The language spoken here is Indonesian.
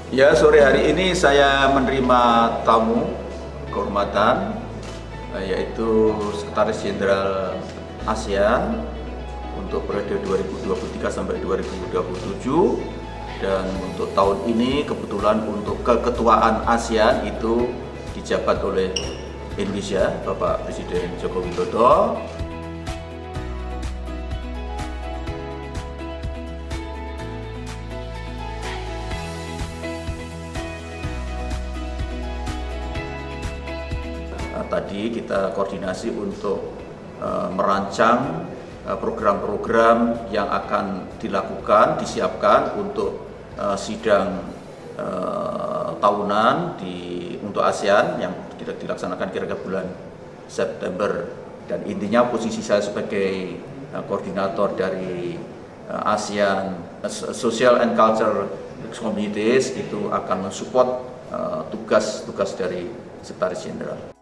Ya, sore hari ini saya menerima tamu kehormatan yaitu Sekretaris Jenderal ASEAN untuk periode 2023 sampai 2027, dan untuk tahun ini kebetulan untuk keketuaan ASEAN itu dijabat oleh Indonesia, Bapak Presiden Joko Widodo. Tadi kita koordinasi untuk merancang program-program yang akan dilakukan, disiapkan untuk sidang tahunan untuk ASEAN yang kita dilaksanakan kira-kira bulan September. Dan intinya posisi saya sebagai koordinator dari ASEAN Social and Cultural Communities itu akan mensupport tugas-tugas dari Sekretaris Jenderal.